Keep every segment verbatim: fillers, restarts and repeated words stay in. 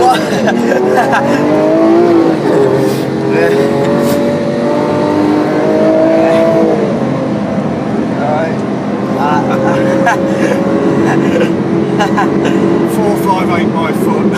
Four five eight by foot.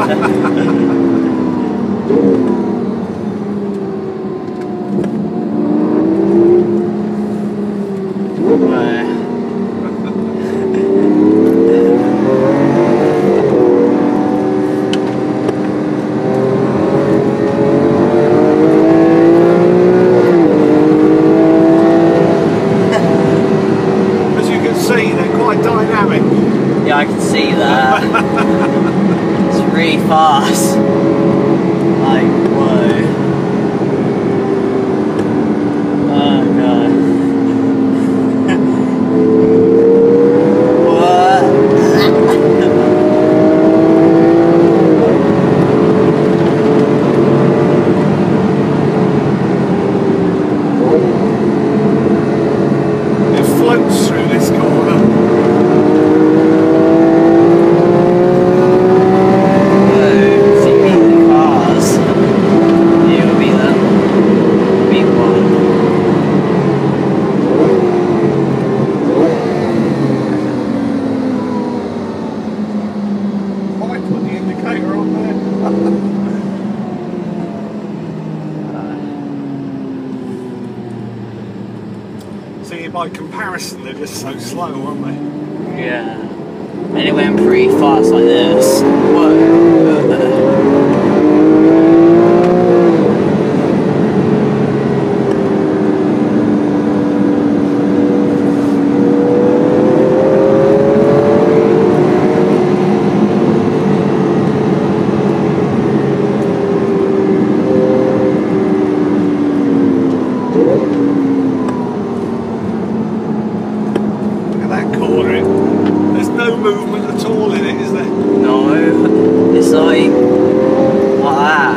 Yeah, I can see that. It's really fast. Like, whoa. Oh god. What? It floats through this corner. See, by comparison, they're just so slow, aren't they? Yeah. And it went pretty fast like this. Whoa. There's no movement at all in it, is there? No, it's like ah.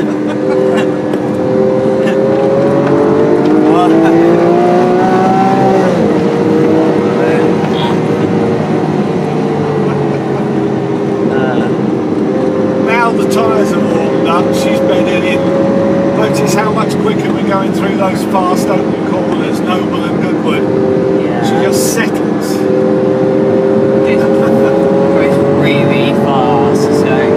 Now the tyres are warmed up, she's bedded in. Notice how much quicker we're going through those fast open corners, Noble and Goodwood. Yeah. She just settles. It's really fast. It's going.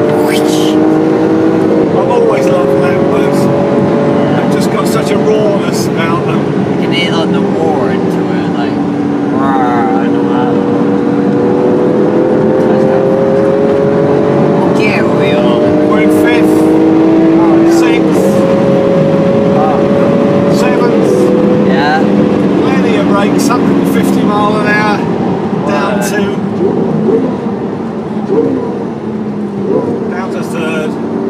I've always loved Lambos. They've just got such a rawness about them. You can hear like the roar into it, like roar and all that. What gear are we on? We're in fifth, sixth, seventh. Yeah. Plenty of brakes, one hundred fifty mile an hour. Down to down to third.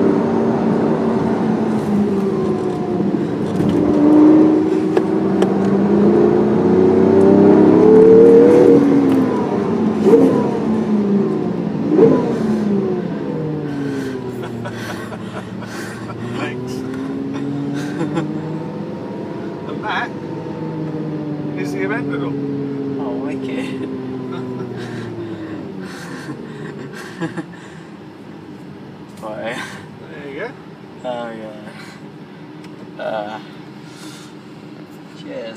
Thanks. And that is the event medal. Oh, wicked. Right. There you go. Oh yeah. Uh, cheers.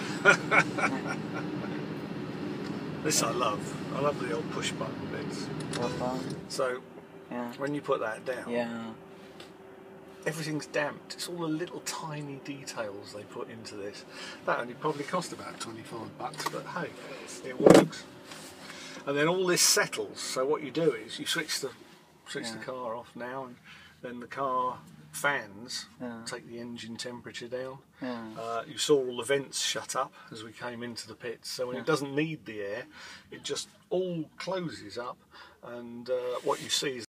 This I love. I love the old push button bits. Well fun. So Yeah. when you put that down, Yeah. everything's damped. It's all the little tiny details they put into this. That only probably cost about twenty-five bucks, but hey, it works. And then all this settles. So what you do is you switch the switch Yeah. the car off now, and then the car fans Yeah. take the engine temperature down. Yeah. Uh, you saw all the vents shut up as we came into the pits, so when Yeah. it doesn't need the air, it just all closes up, and uh, what you see is